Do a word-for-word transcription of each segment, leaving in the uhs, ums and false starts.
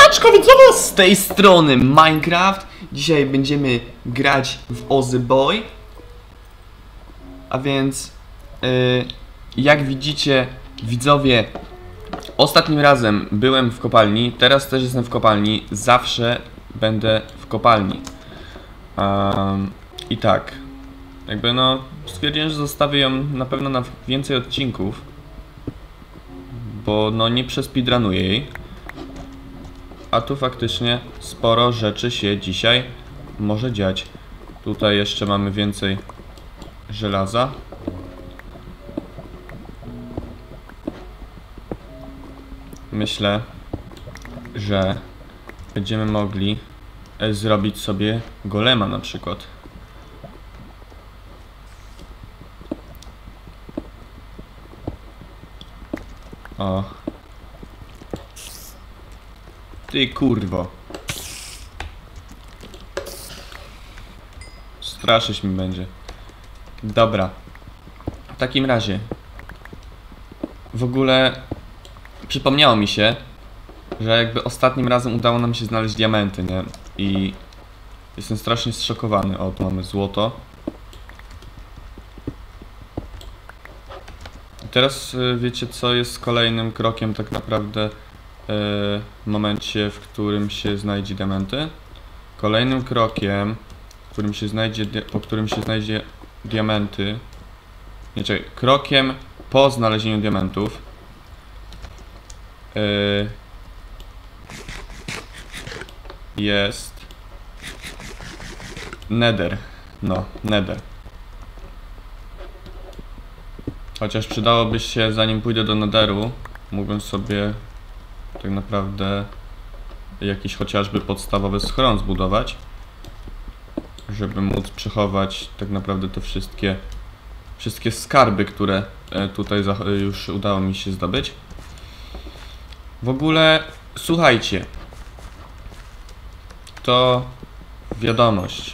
Siemaneczko widzowie, z tej strony Minecraft. Dzisiaj będziemy grać w Ozy Boy. A więc yy, jak widzicie widzowie, ostatnim razem byłem w kopalni, teraz też jestem w kopalni. Zawsze będę w kopalni. um, I tak jakby no stwierdziłem, że zostawię ją na pewno na więcej odcinków, bo no nie przespeedrunuję jej. A tu faktycznie sporo rzeczy się dzisiaj może dziać. Tutaj jeszcze mamy więcej żelaza. Myślę, że będziemy mogli zrobić sobie golema na przykład. O. Ty kurwo. Straszyć mi będzie. Dobra. W takim razie w ogóle przypomniało mi się, że jakby ostatnim razem udało nam się znaleźć diamenty, nie? I jestem strasznie zszokowany. O, tu mamy złoto. I teraz wiecie, co jest kolejnym krokiem tak naprawdę w momencie, w którym się znajdzie diamenty. Kolejnym krokiem, w którym się znajdzie, po którym się znajdzie diamenty. Nie, czekaj, krokiem po znalezieniu diamentów yy, jest Nether. No, Nether. Chociaż przydałoby się, zanim pójdę do Netheru, mógłbym sobie tak naprawdę jakiś chociażby podstawowy schron zbudować, żeby móc przechować tak naprawdę te wszystkie wszystkie skarby, które tutaj już udało mi się zdobyć. W ogóle słuchajcie, to wiadomość.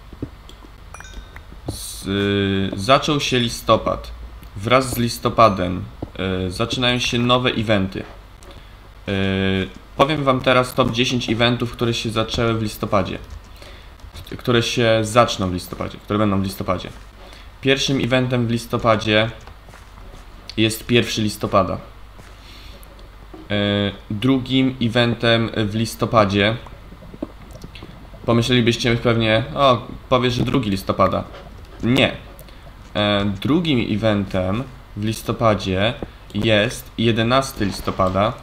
Z, y, zaczął się listopad. Wraz z listopadem y, zaczynają się nowe eventy. Yy, powiem wam teraz top dziesięć eventów, które się zaczęły w listopadzie. Które się zaczną w listopadzie, które będą w listopadzie. Pierwszym eventem w listopadzie jest pierwszego listopada. Yy, drugim eventem w listopadzie, pomyślelibyście pewnie, o, powiesz, że drugiego listopada. Nie. Yy, drugim eventem w listopadzie jest jedenastego listopada.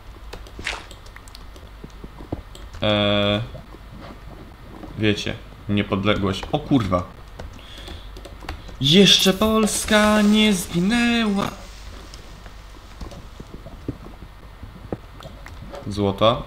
Eee, wiecie, niepodległość. O kurwa. Jeszcze Polska nie zginęła. Złoto.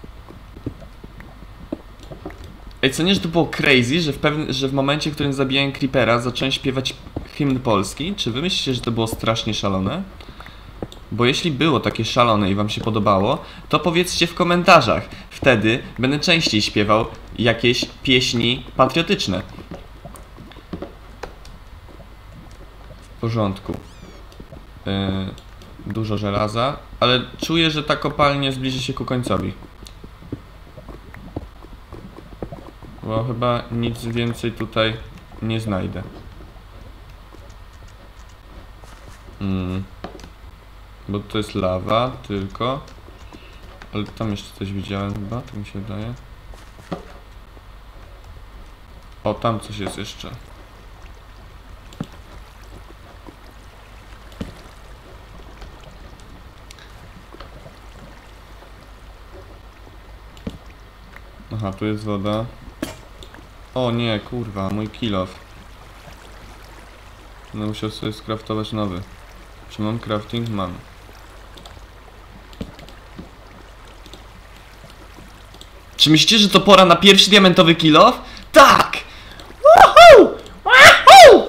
Ej, co nie, że to było crazy, że w, pewnym, że w momencie, w którym zabijałem Creepera, zacząłem śpiewać hymn polski. Czy wy myślicie, że to było strasznie szalone? Bo jeśli było takie szalone i wam się podobało, to powiedzcie w komentarzach. Wtedy będę częściej śpiewał jakieś pieśni patriotyczne. W porządku. Yy, dużo żelaza, ale czuję, że ta kopalnia zbliży się ku końcowi. Bo chyba nic więcej tutaj nie znajdę. Hmm. Bo to jest lawa tylko. Ale tam jeszcze coś widziałem chyba, tak mi się wydaje. O, tam coś jest jeszcze. Aha, tu jest woda. O nie, kurwa, mój kill off. No musiał sobie skraftować nowy. Czy mam crafting? Mam. Czy myślicie, że to pora na pierwszy diamentowy kill off? Tak! Woohoo! Woohoo!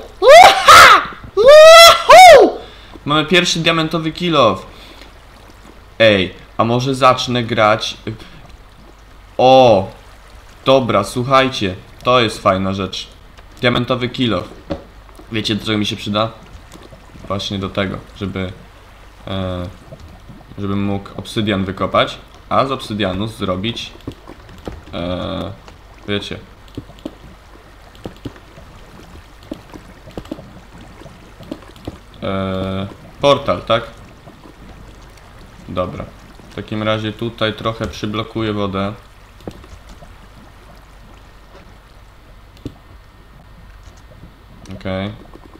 Woohoo! Mamy pierwszy diamentowy kill off. Ej, a może zacznę grać... O! Dobra, słuchajcie. To jest fajna rzecz. Diamentowy kill off. Wiecie, do czego mi się przyda? Właśnie do tego, żeby... E, żebym mógł obsydian wykopać. a z obsydianu zrobić, e, wiecie, e, portal, tak? Dobra. W takim razie tutaj trochę przyblokuję wodę. Okej.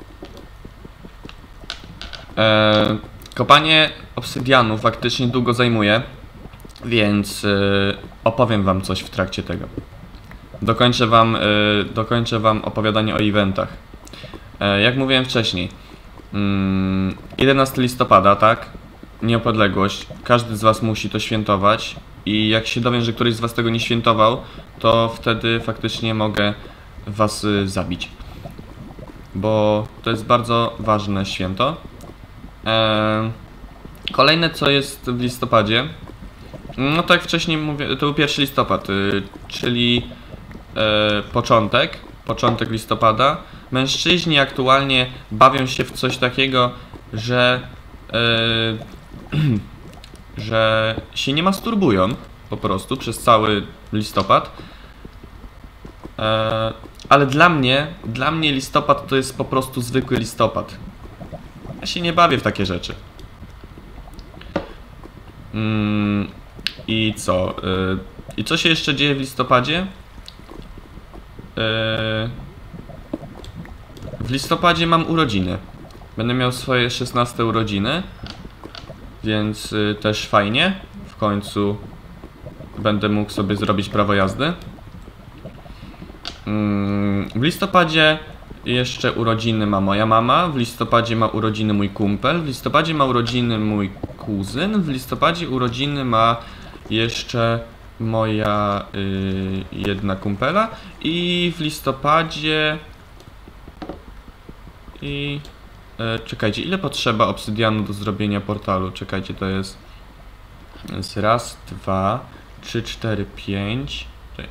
Okay. Kopanie obsydianu faktycznie długo zajmuje, więc yy, opowiem wam coś w trakcie tego. Dokończę wam, yy, dokończę wam opowiadanie o eventach. Yy, jak mówiłem wcześniej, yy, jedenastego listopada, tak? Niepodległość. Każdy z was musi to świętować i jak się dowiem, że któryś z was tego nie świętował, to wtedy faktycznie mogę was yy, zabić. Bo to jest bardzo ważne święto. Eee, kolejne co jest w listopadzie, no tak jak wcześniej mówię, to był pierwszy listopad, yy, czyli yy, początek, początek listopada. Mężczyźni aktualnie bawią się w coś takiego, że yy, że się nie masturbują po prostu przez cały listopad. Yy, ale dla mnie, dla mnie listopad to jest po prostu zwykły listopad. Ja się nie bawię w takie rzeczy. Mm, I co? Yy, I co się jeszcze dzieje w listopadzie? Yy, w listopadzie mam urodziny. Będę miał swoje szesnaste urodziny. Więc yy, też fajnie. W końcu będę mógł sobie zrobić prawo jazdy. Yy, w listopadzie jeszcze urodziny ma moja mama, w listopadzie ma urodziny mój kumpel, w listopadzie ma urodziny mój kuzyn, w listopadzie urodziny ma jeszcze moja yy, jedna kumpela i w listopadzie i yy, czekajcie, ile potrzeba obsydianu do zrobienia portalu? Czekajcie, to jest, jest raz, dwa, trzy, cztery, pięć.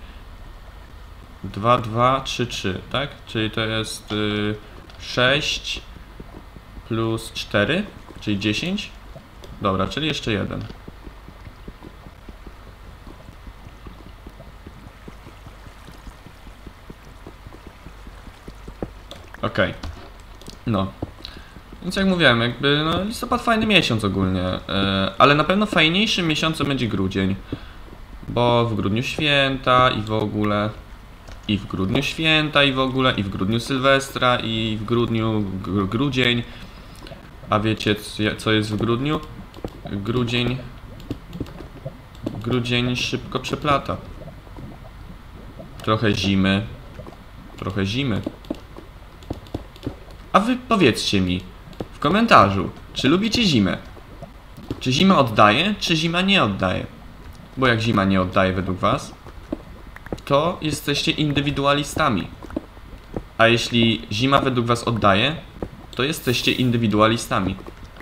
dwa, dwa, trzy, trzy, tak? Czyli to jest y, sześć plus cztery, czyli dziesięć. Dobra, czyli jeszcze jeden. Okej. Okay. No. Więc jak mówiłem, jakby no, listopad fajny miesiąc ogólnie, yy, ale na pewno fajniejszym miesiącem będzie grudzień. Bo w grudniu święta i w ogóle... I w grudniu święta, i w ogóle, i w grudniu Sylwestra, i w grudniu gr grudzień. A wiecie, co jest w grudniu? Grudzień... Grudzień szybko przeplata. Trochę zimy. Trochę zimy. A wy powiedzcie mi w komentarzu, czy lubicie zimę? Czy zima oddaje, czy zima nie oddaje? Bo jak zima nie oddaje według was, to jesteście indywidualistami. A jeśli zima według was oddaje, to jesteście indywidualistami.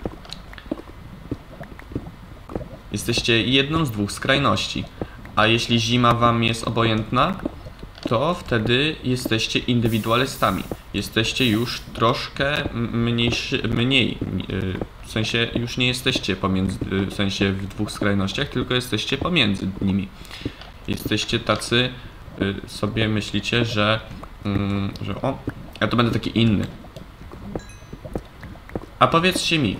Jesteście jedną z dwóch skrajności. A jeśli zima wam jest obojętna, to wtedy jesteście indywidualistami. Jesteście już troszkę mniejszy, mniej. W sensie już nie jesteście pomiędzy, w sensie w dwóch skrajnościach, tylko jesteście pomiędzy nimi. Jesteście tacy, sobie myślicie, że, że o, ja to będę taki inny. A powiedzcie mi,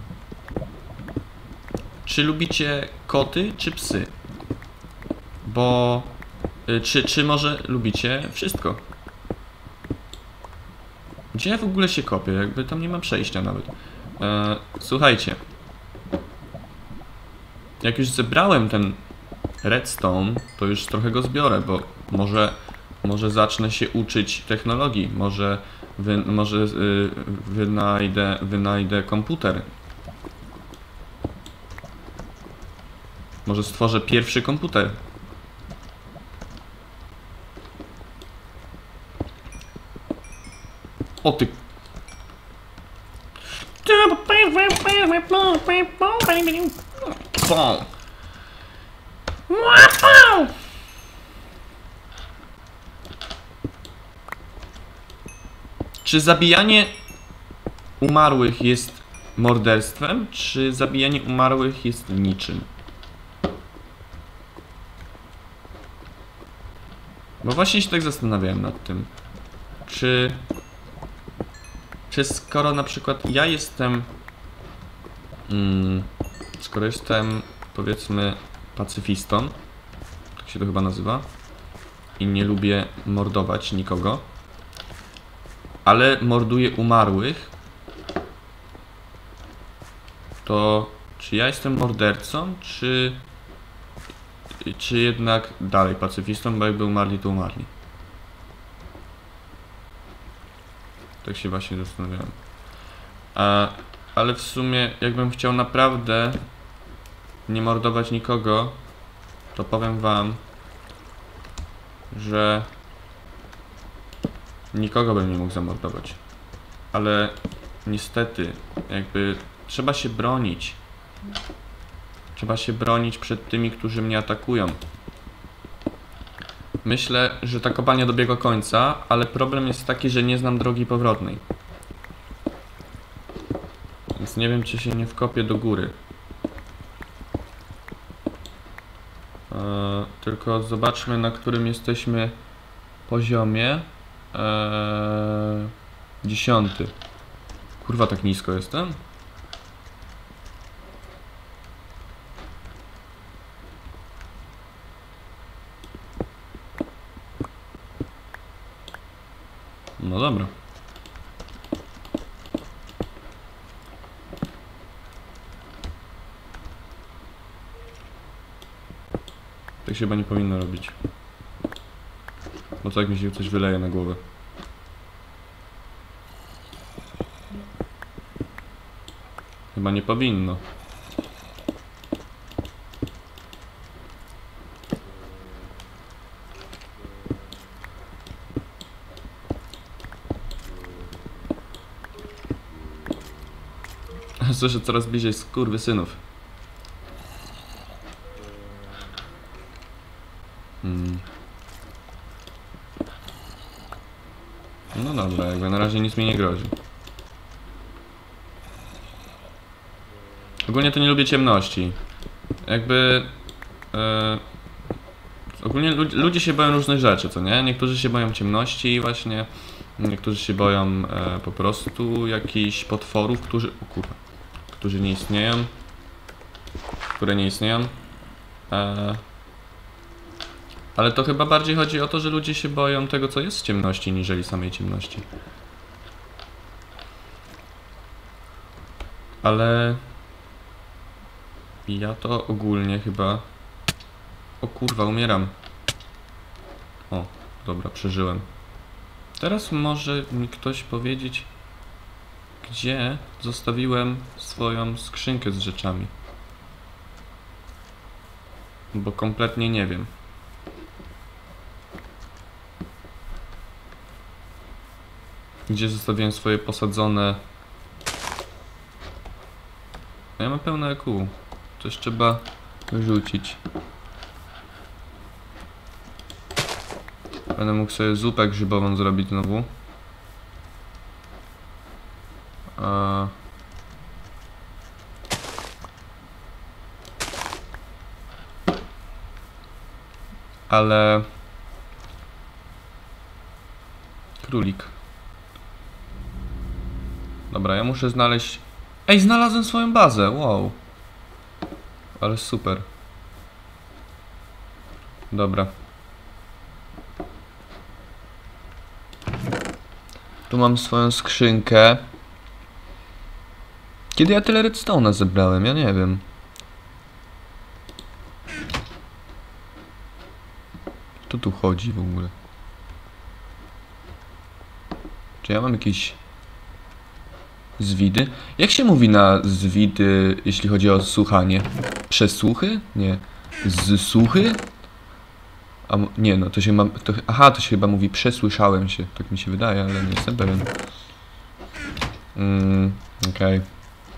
czy lubicie koty, czy psy? Bo, czy, czy może lubicie wszystko? Gdzie ja w ogóle się kopię? Jakby tam nie ma przejścia nawet. E, słuchajcie. Jak już zebrałem ten redstone, to już trochę go zbiorę, bo może, może zacznę się uczyć technologii. Może, wy, może yy, wynajdę, wynajdę komputer. Może stworzę pierwszy komputer. O ty... Czy zabijanie umarłych jest morderstwem, czy zabijanie umarłych jest niczym? Bo właśnie się tak zastanawiałem nad tym. Czy... Czy skoro na przykład ja jestem... Mm, skoro jestem, powiedzmy, pacyfistą, tak się to chyba nazywa, i nie lubię mordować nikogo, ale morduję umarłych, to czy ja jestem mordercą, czy... Czy jednak dalej pacyfistą, bo jakby umarli, to umarli. Tak się właśnie zastanawiałem. A, ale w sumie, jakbym chciał naprawdę nie mordować nikogo, to powiem wam, że nikogo bym nie mógł zamordować. Ale niestety, jakby trzeba się bronić. Trzeba się bronić przed tymi, którzy mnie atakują. Myślę, że ta kopalnia dobiegła końca, ale problem jest taki, że nie znam drogi powrotnej. Więc nie wiem, czy się nie wkopię do góry. Eee, tylko zobaczmy, na którym jesteśmy poziomie. Eee, dziesiąty. Kurwa, tak nisko jestem? No dobra. Tak się chyba nie powinno robić. Bo tak mi się coś wyleje na głowę. Chyba nie powinno. Słyszę coraz bliżej skurwysynów. Hmm. No dobra, jakby na razie nic mi nie grozi. Ogólnie to nie lubię ciemności. Jakby... Yy, ogólnie lud ludzie się boją różnych rzeczy, co nie? Niektórzy się boją ciemności właśnie. Niektórzy się boją e, po prostu jakichś potworów, którzy... O kurwa. Którzy nie istnieją. Które nie istnieją. E, ale to chyba bardziej chodzi o to, że ludzie się boją tego, co jest w ciemności, niżeli samej ciemności. Ale... ja to ogólnie chyba... O kurwa, umieram. O, dobra, przeżyłem. Teraz może mi ktoś powiedzieć, gdzie zostawiłem swoją skrzynkę z rzeczami. Bo kompletnie nie wiem. Gdzie zostawiłem swoje posadzone... Ja mam pełne E Q. Coś trzeba wyrzucić. Będę mógł sobie zupę grzybową zrobić znowu. A... Ale... Królik. Dobra, ja muszę znaleźć... Ej, znalazłem swoją bazę, wow. Ale super. Dobra. Tu mam swoją skrzynkę. Kiedy ja tyle redstone'a zebrałem? Ja nie wiem. Co tu chodzi w ogóle? Czy ja mam jakieś zwidy? Jak się mówi na zwidy, jeśli chodzi o słuchanie? Przesłuchy? Nie. Zsłuchy? A, nie, no to się ma... To, aha, to się chyba mówi przesłyszałem się. Tak mi się wydaje, ale nie jestem pewien. Mm, okej. Okay.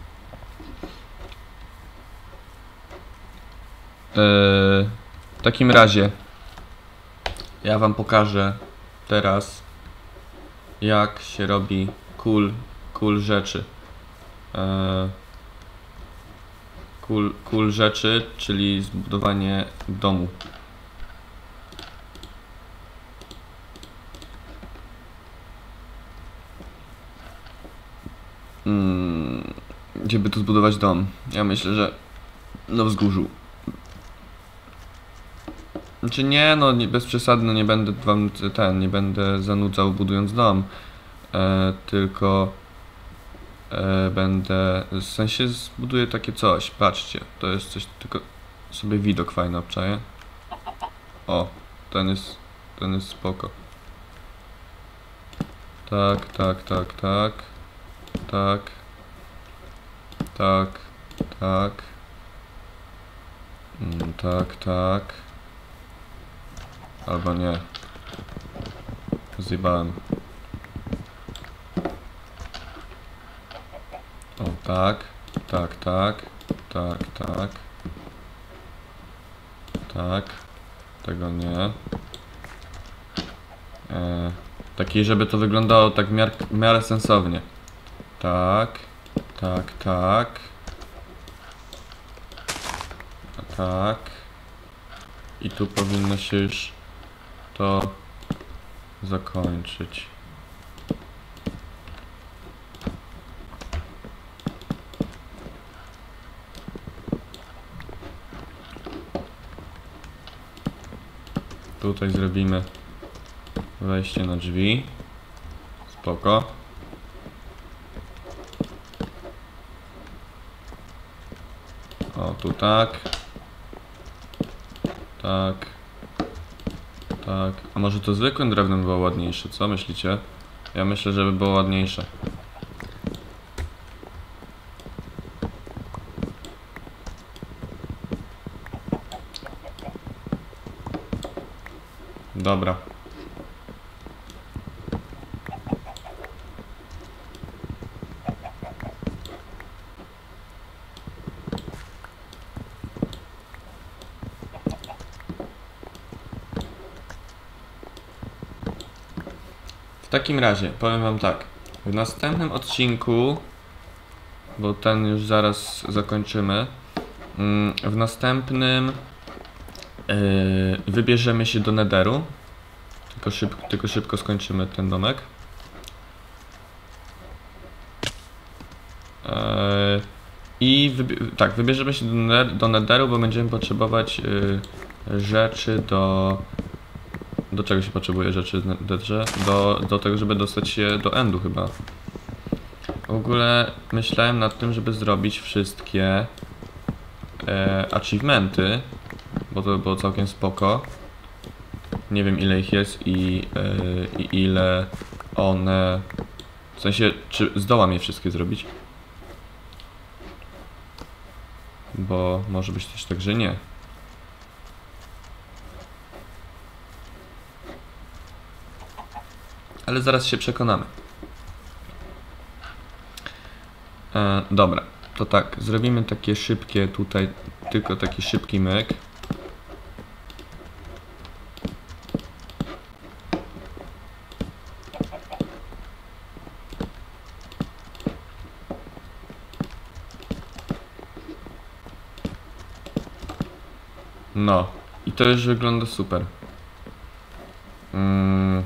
Yy, w takim razie ja wam pokażę teraz, jak się robi cool, cool rzeczy. Yy, cool, cool rzeczy, czyli zbudowanie domu. Gdzie by tu zbudować dom? Ja myślę, że na wzgórzu. Znaczy nie, no nie, bez przesady, no nie będę wam ten, nie będę zanudzał budując dom. E, tylko e, będę, w sensie zbuduję takie coś, patrzcie, to jest coś, tylko sobie widok fajny obczaję. O, ten jest, ten jest spoko. Tak, tak, tak, tak. Tak. Tak, tak. Mm, tak, tak. Albo nie. Zjebałem. O, tak. Tak, tak. Tak, tak. Tak. Tego nie. E, taki, żeby to wyglądało tak w, miar w miarę sensownie. Tak. Tak, tak. Tak. I tu powinno się już to zakończyć. Tutaj zrobimy wejście na drzwi. Spoko. O, tu tak. Tak. Tak. A może to zwykłym drewnem było ładniejsze, co myślicie? Ja myślę, żeby było ładniejsze. Dobra. W takim razie powiem wam tak. W następnym odcinku, bo ten już zaraz zakończymy, w następnym yy, wybierzemy się do Netheru. Tylko szybko, tylko szybko skończymy ten domek. Yy, I wybie tak, wybierzemy się do, do Netheru, bo będziemy potrzebować yy, rzeczy do... Do czego się potrzebuje rzeczy w Netherze? Do, do tego, żeby dostać się do Endu chyba. W ogóle myślałem nad tym, żeby zrobić wszystkie e, achievementy, bo to było całkiem spoko. Nie wiem ile ich jest i, e, i ile one... W sensie, czy zdołam je wszystkie zrobić? Bo może być też tak, że nie. Ale zaraz się przekonamy. E, dobra, to tak, zrobimy takie szybkie tutaj, tylko taki szybki myk. No, i to już wygląda super. Mm.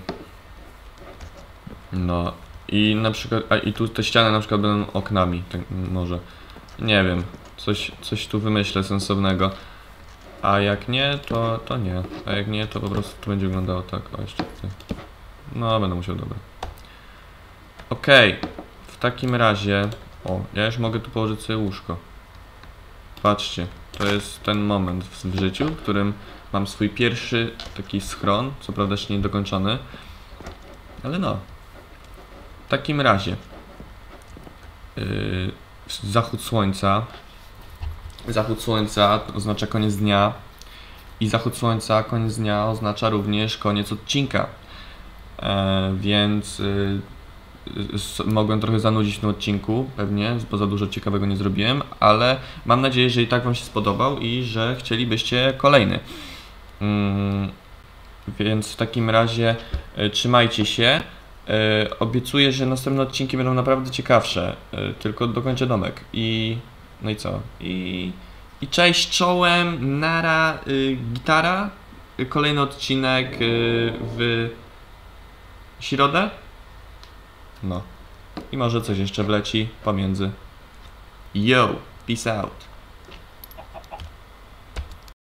No i na przykład, a i tu te ściany na przykład będą oknami, tak może, nie wiem, coś, coś tu wymyślę sensownego, a jak nie, to, to nie, a jak nie, to po prostu to będzie wyglądało tak, o jeszcze tutaj, no będę musiał, dobra. Okej, okay. W takim razie, o, ja już mogę tu położyć sobie łóżko, patrzcie, to jest ten moment w, w życiu, w którym mam swój pierwszy taki schron, co prawda jeszcze nie dokończony, ale no. W takim razie yy, zachód słońca zachód słońca oznacza koniec dnia i zachód słońca, koniec dnia oznacza również koniec odcinka, e, więc yy, yy, mogłem trochę zanudzić w tym odcinku pewnie, bo za dużo ciekawego nie zrobiłem, ale mam nadzieję, że i tak wam się spodobał i że chcielibyście kolejny, yy, więc w takim razie yy, trzymajcie się. Yy, obiecuję, że następne odcinki będą naprawdę ciekawsze, yy, tylko dokończę domek i no i co? I, i cześć czołem, nara, yy, gitara, yy, kolejny odcinek yy, w środę, no i może coś jeszcze wleci pomiędzy Yo, peace out.